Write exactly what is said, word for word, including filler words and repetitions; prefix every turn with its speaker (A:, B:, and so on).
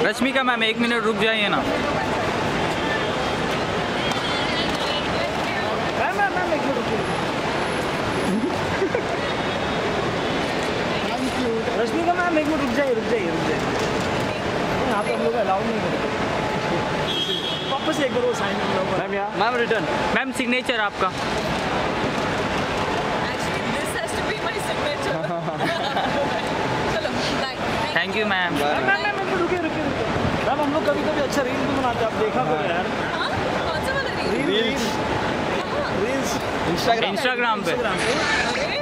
A: Rashmika ma'am एक minute रुक जाइए ना।
B: मैम मैम मैम एक मिनट रुकिए। रश्मिका मैम एक मिनट रुक जाइए रुक जाइए रुक जाइए। यहाँ पे हम लोग अलाउ नहीं करते। वापस एक बार वो साइन मैम यहाँ
A: मैम रिटर्न। मैम सिग्नेचर आपका। Thank you ma'am.
B: Ma'am ma'am ma'am रुकिए रुकिए रुकिए। मैम हम लोग कभी कभी अच्छा रील भी बनाते हैं, आप देखा करो यार। रील्स रील्स
A: इंस्टाग्राम पे।
B: इंस्टाग्राम पे